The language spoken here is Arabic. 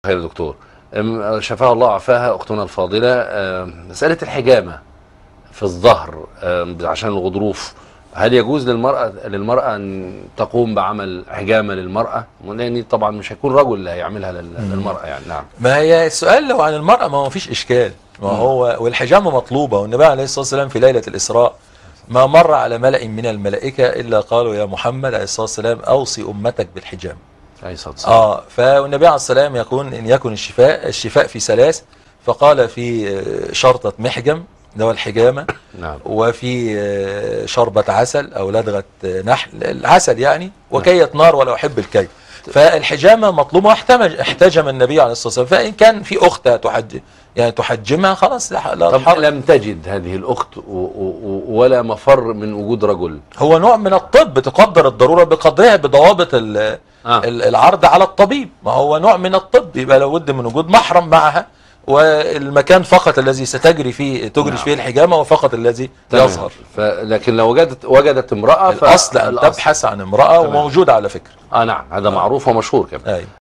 خير يا دكتور. شفاها الله وعافاها اختنا الفاضله. مساله الحجامه في الظهر عشان الغضروف، هل يجوز للمراه ان تقوم بعمل حجامه للمراه؟ لان طبعا مش هيكون رجل اللي هيعملها للمراه يعني. نعم. ما هي السؤال لو عن المراه ما فيش اشكال، ما هو والحجامه مطلوبه، والنبي عليه الصلاه والسلام في ليله الاسراء ما مر على ملأ من الملائكه الا قالوا يا محمد عليه الصلاه والسلام اوصي امتك بالحجامه. عليه الصلاه والسلام. فالنبي عليه الصلاه والسلام يقول ان يكن الشفاء في ثلاث، فقال في شرطه محجم اللي هو الحجامه. نعم. وفي شربة عسل او لدغة نحل العسل يعني، وكية نار ولا احب الكي. فالحجامه مطلوبه، احتجم النبي عليه الصلاه والسلام، فان كان في اخت تحجمها خلاص لا. طب لم تجد هذه الاخت ولا مفر من وجود رجل، هو نوع من الطب، تقدر الضروره بقدرها بضوابط العرض على الطبيب. ما هو نوع من الطب، يبقى لابد من وجود محرم معها، والمكان فقط الذي ستجري فيه فيه الحجامه وفقط الذي يظهر. لكن لو وجدت امراه، الاصل ان تبحث عن امراه، وموجوده على فكره. نعم، هذا معروف ومشهور كمان.